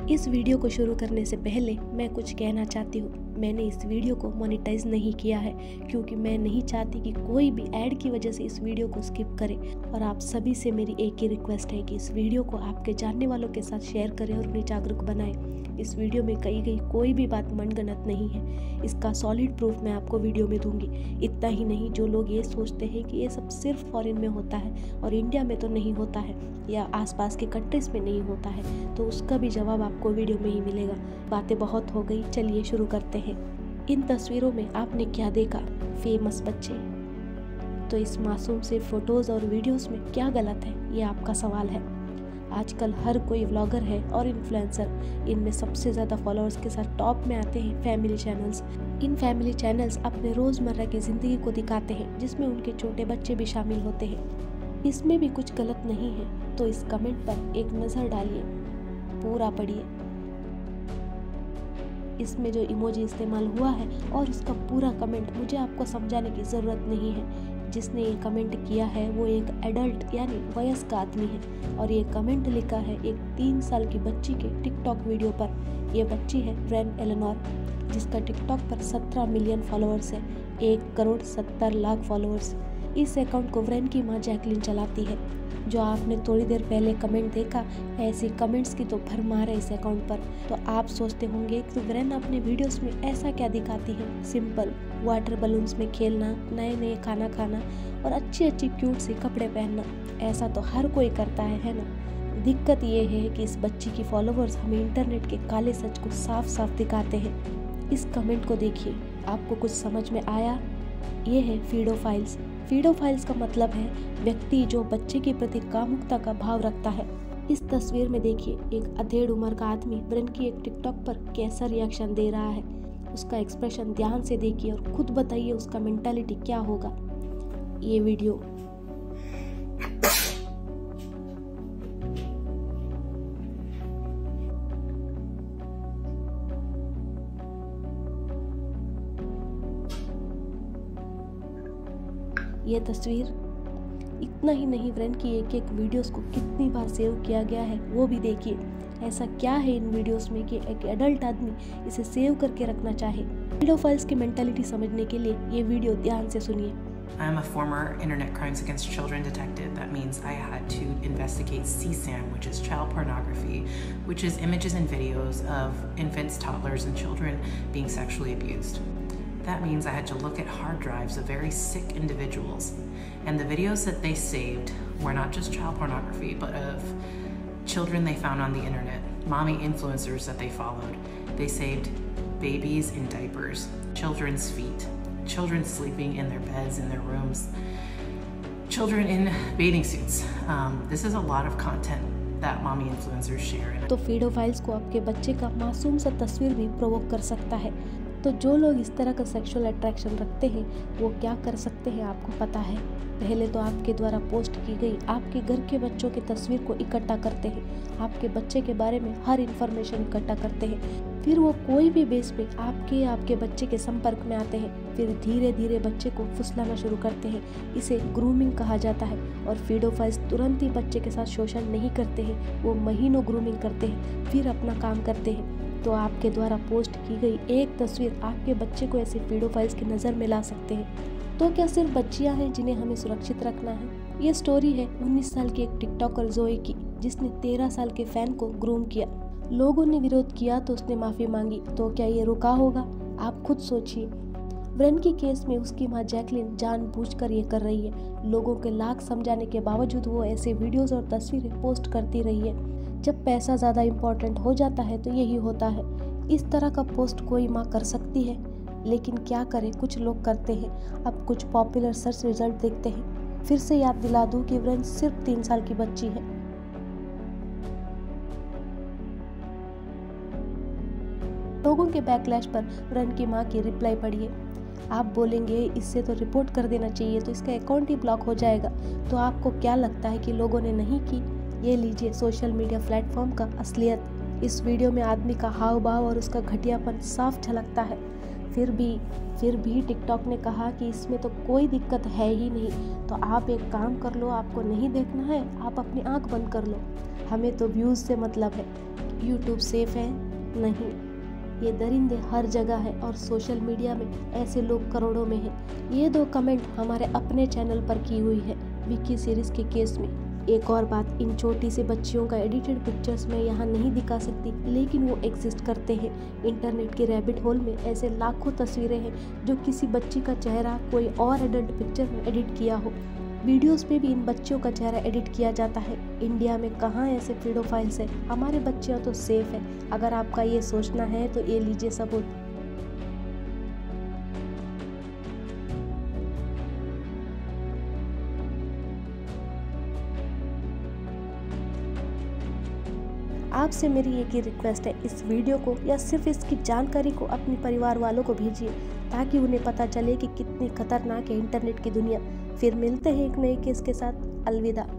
इस वीडियो को शुरू करने से पहले मैं कुछ कहना चाहती हूँ। मैंने इस वीडियो को मोनेटाइज नहीं किया है क्योंकि मैं नहीं चाहती कि कोई भी ऐड की वजह से इस वीडियो को स्किप करे। और आप सभी से मेरी एक ही रिक्वेस्ट है कि इस वीडियो को आपके जानने वालों के साथ शेयर करें और उन्हें जागरूक बनाएं। इस वीडियो में कही गई कोई भी बात मनगढ़ंत नहीं है। इसका सॉलिड प्रूफ मैं आपको वीडियो में दूंगी। इतना ही नहीं, जो लोग ये सोचते हैं कि ये सब सिर्फ फॉरेन में होता है और इंडिया में तो नहीं होता है या आसपास के कंट्रीज में नहीं होता है, तो उसका भी जवाब आपको वीडियो में ही मिलेगा। बातें बहुत हो गई, चलिए शुरू करते हैं। इन तस्वीरों में आपने क्या देखा? फेमस बच्चे। तो इस मासूम से फोटोज और वीडियोस में क्या गलत है, ये आपका सवाल है। आजकल हर कोई व्लॉगर है और इन्फ्लुएंसर। इनमें सबसे ज़्यादा फॉलोअर्स के साथ टॉप में आते हैं फैमिली चैनल्स। इन फैमिली चैनल्स अपने रोज़मर्रा की ज़िंदगी को दिखाते हैं, जिसमें उनके छोटे बच्चे भी शामिल होते हैं। इसमें भी कुछ गलत नहीं है, तो इस कमेंट पर एक नज़र डालिए, पूरा पढ़िए। इसमें जो इमोजी इस्तेमाल हुआ है और उसका पूरा कमेंट मुझे आपको समझाने की ज़रूरत नहीं है। जिसने ये कमेंट किया है वो एक एडल्ट यानी वयस्क आदमी है और ये कमेंट लिखा है एक 3 साल की बच्ची के टिकटॉक वीडियो पर। ये बच्ची है व्रेन एलेनोर, जिसका टिकटॉक पर 17 मिलियन फॉलोअर्स है, 1,70,00,000 फॉलोअर्स। इस अकाउंट को व्रेन की मां जैकलिन चलाती है। जो आपने थोड़ी देर पहले कमेंट देखा, ऐसे कमेंट्स की तो भरमार है इस अकाउंट पर। तो आप सोचते होंगे कि व्रेन अपने वीडियोस में ऐसा क्या दिखाती है? सिंपल, वाटर बलून्स में खेलना, नए नए खाना खाना और अच्छी अच्छी क्यूट सी कपड़े पहनना। ऐसा तो हर कोई करता है ना। दिक्कत ये है कि इस बच्ची की फॉलोअर्स हमें इंटरनेट के काले सच को साफ साफ दिखाते हैं। इस कमेंट को देखिए, आपको कुछ समझ में आया? ये है फीडोफाइल्स। फीडोफाइल्स का मतलब है व्यक्ति जो बच्चे के प्रति कामुकता का भाव रखता है। इस तस्वीर में देखिए, एक अधेड़ उम्र का आदमी व्रेन की एक टिकटॉक पर कैसा रिएक्शन दे रहा है। उसका एक्सप्रेशन ध्यान से देखिए और खुद बताइए उसका मेंटालिटी क्या होगा। ये वीडियो ये तस्वीर। इतना ही नहीं, व्रेन की एक एक वीडियोस को कितनी बार सेव किया गया है वो भी देखिए। ऐसा क्या है इन वीडियोस में कि एक एडल्ट आदमी इसे सेव करके रखना चाहे? पेडोफाइल्स की मेंटालिटी समझने के लिए ये वीडियो ध्यान से सुनिए। I am a former internet crimes against children detective. That means I had to investigate CSAM, which is child pornography, which is images and videos of infants, toddlers, and children being sexually abused. That means I had to look at hard drives of very sick individuals. And the videos that they saved were not just child pornography, but of children they found on the internet, mommy influencers that they followed. They saved babies in diapers, children's feet, children sleeping in their beds, in their rooms, children in bathing suits. This is a lot of content that mommy influencers share. तो फीडोफाइल्स को आपके बच्चे का मासूम सा तस्वीर भी provoke कर सकता है। तो जो लोग इस तरह का सेक्सुअल अट्रैक्शन रखते हैं वो क्या कर सकते हैं आपको पता है? पहले तो आपके द्वारा पोस्ट की गई आपके घर के बच्चों की तस्वीर को इकट्ठा करते हैं, आपके बच्चे के बारे में हर इन्फॉर्मेशन इकट्ठा करते हैं। फिर वो कोई भी बेस पे आपके बच्चे के संपर्क में आते हैं। फिर धीरे धीरे बच्चे को फुसलाना शुरू करते हैं। इसे ग्रूमिंग कहा जाता है। और फीडोफाइल्स तुरंत ही बच्चे के साथ शोषण नहीं करते हैं, वो महीनों ग्रूमिंग करते हैं, फिर अपना काम करते हैं। तो आपके द्वारा पोस्ट की गई एक तस्वीर आपके बच्चे को ऐसे फीडोफाइल्स की नज़र में ला सकते हैं। तो क्या सिर्फ बच्चियां हैं जिन्हें हमें सुरक्षित रखना है? ये स्टोरी है 19 साल की एक टिकटॉकर जोए की, जिसने 13 साल के फैन को ग्रूम किया। लोगों ने विरोध किया तो उसने माफ़ी मांगी। तो क्या ये रुका होगा? आप खुद सोचिए। व्रेन की केस में उसकी मां जैकलिन जानबूझकर ये कर रही है। लोगों के लाख समझाने के बावजूद वो ऐसे वीडियोस और तस्वीरें पोस्ट करती रही है। जब पैसा ज़्यादा इम्पोर्टेंट हो जाता है तो यही होता है। इस तरह का पोस्ट कोई माँ कर सकती है, लेकिन क्या करें, कुछ लोग करते हैं। अब कुछ पॉपुलर सर्च रिजल्ट देखते हैं। फिर से याद दिला दूं कि व्रेन सिर्फ 3 साल की बच्ची है। लोगों के बैकलैश पर व्रेन की मां की रिप्लाई पढ़िए। आप बोलेंगे इससे तो रिपोर्ट कर देना चाहिए, तो इसका अकाउंट ही ब्लॉक हो जाएगा। तो आपको क्या लगता है कि लोगों ने नहीं की? ये लीजिए सोशल मीडिया प्लेटफॉर्म का असलियत। इस वीडियो में आदमी का हाव भाव और उसका घटियापन साफ झलकता है। फिर भी टिकटॉक ने कहा कि इसमें तो कोई दिक्कत है ही नहीं। तो आप एक काम कर लो, आपको नहीं देखना है आप अपनी आंख बंद कर लो। हमें तो व्यूज़ से मतलब है। यूट्यूब सेफ है? नहीं, ये दरिंदे हर जगह है और सोशल मीडिया में ऐसे लोग करोड़ों में हैं। ये 2 कमेंट हमारे अपने चैनल पर की हुई है विक्की सीरीज के केस में। एक और बात, इन छोटी सी बच्चियों का एडिटेड पिक्चर्स मैं यहाँ नहीं दिखा सकती, लेकिन वो एग्जिस्ट करते हैं। इंटरनेट के रैबिट होल में ऐसे लाखों तस्वीरें हैं जो किसी बच्ची का चेहरा कोई और एडल्ट पिक्चर में एडिट किया हो। वीडियोस पे भी इन बच्चियों का चेहरा एडिट किया जाता है। इंडिया में कहाँ ऐसे पीडोफाइल्स है? हमारे बच्चियाँ तो सेफ है। अगर आपका ये सोचना है तो ये लीजिए सबूत। आपसे मेरी एक ही रिक्वेस्ट है, इस वीडियो को या सिर्फ इसकी जानकारी को अपने परिवार वालों को भेजिए ताकि उन्हें पता चले कि कितनी खतरनाक है इंटरनेट की दुनिया। फिर मिलते हैं एक नए केस के साथ। अलविदा।